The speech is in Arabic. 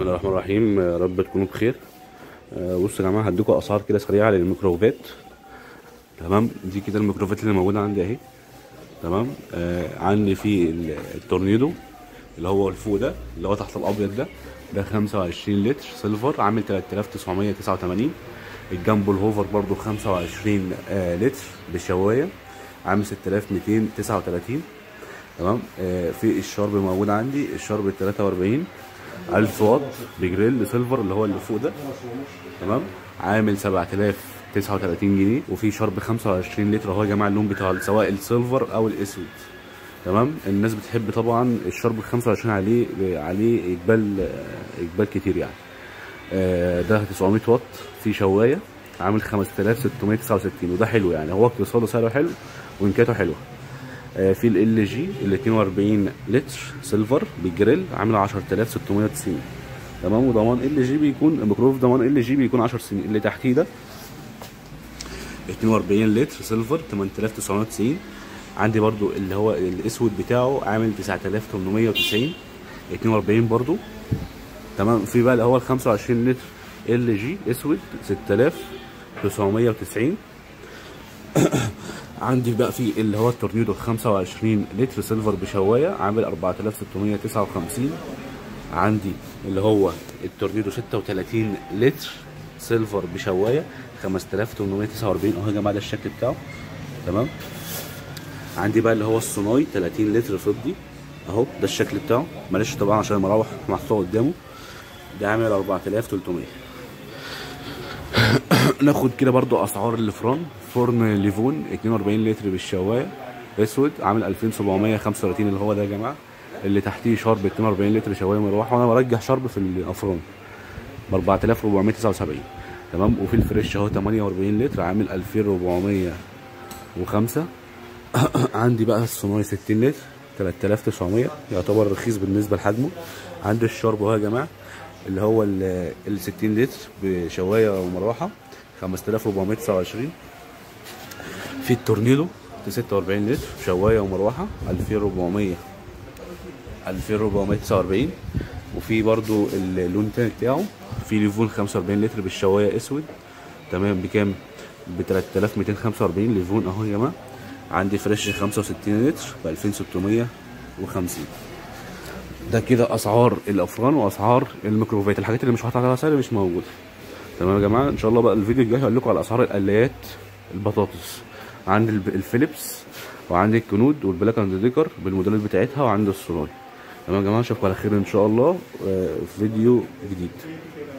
بسم الله الرحمن الرحيم. يا رب تكونوا بخير. بصوا يا جماعه، هديكم اسعار كده سريعه للميكروويفات. تمام، دي كده الميكروويفات اللي موجوده عندي اهي. تمام. عندي في التورنيدو اللي هو الفوق ده، اللي هو تحت الابيض ده 25 لتر سيلفر عامل 3989. الجامبو الهوفر برضو 25 لتر بشوايه عامل 6239. تمام. في الشارب موجود عندي، الشارب 43 1000 واط بجريل سيلفر اللي هو اللي فوق ده. تمام، عامل 7039 جنيه. وفي شارب 25 لتر اهو يا جماعه، اللون بتاع سواء السيلفر او الاسود. تمام، الناس بتحب طبعا الشارب 25 عليه اقبال كتير يعني. ده 900 واط في شوايه عامل 5669، وده حلو يعني، هو اقتصاده سعره حلو وامكانياته حلوه. في ال جي ال 42 لتر سيلفر بالجريل عامل 10690. تمام، وضمان ال جي بيكون الميكروويف، ضمان ال جي بيكون 10 سنين. اللي تحتيه ده 42 لتر سيلفر 8990. عندي برضو اللي هو الاسود بتاعه عامل 9890 42 برضو. تمام، في بقى اللي هو ال 25 لتر ال جي اسود 6990. عندي بقى في اللي هو التورنيدو 25 لتر سيلفر بشوايه عامل 4659. عندي اللي هو التورنيدو 36 لتر سيلفر بشوايه 5849 اهو يا جماعه، ده الشكل بتاعه. تمام، عندي بقى اللي هو الصناي 30 لتر فضي اهو، ده الشكل بتاعه. معلش طبعا عشان المراوح محطوطه قدامه، ده عامل 4300. ناخد كده برضو اسعار الفرن. فرن ليفون 42 لتر بالشوايه اسود عامل 2735 اللي هو ده يا جماعه. اللي تحتيه شارب 42 لتر شوايه مروحه، وانا برجح شارب في الافران ب 4479. تمام، وفي الفريش اهو 48 لتر عامل 2405. عندي بقى الصناعي 60 لتر 3900، يعتبر رخيص بالنسبه لحجمه. عندي الشارب اهو يا جماعه اللي هو ال 60 لتر بشوايه ومروحه 5429. في التورنيدو 46 لتر شوايه ومروحه 2449. وفي برضو اللون التاني بتاعه في ليفون 45 لتر بالشوايه اسود. تمام، بكام؟ ب 3245 ليفون اهو يا جماعه. عندي فريش 65 لتر ب 2650. ده كده اسعار الافران واسعار الميكروويفات. الحاجات اللي مش حاطط عليها سعر مش موجوده. تمام يا جماعه، ان شاء الله بقى الفيديو الجاي هقول لكم على اسعار القلايات البطاطس. عندي الفيليبس وعندي الكنود والبلاك اند ديكر بالموديلات بتاعتها، وعندي الصناعي. تمام يا جماعه، اشوفكم على خير ان شاء الله في فيديو جديد.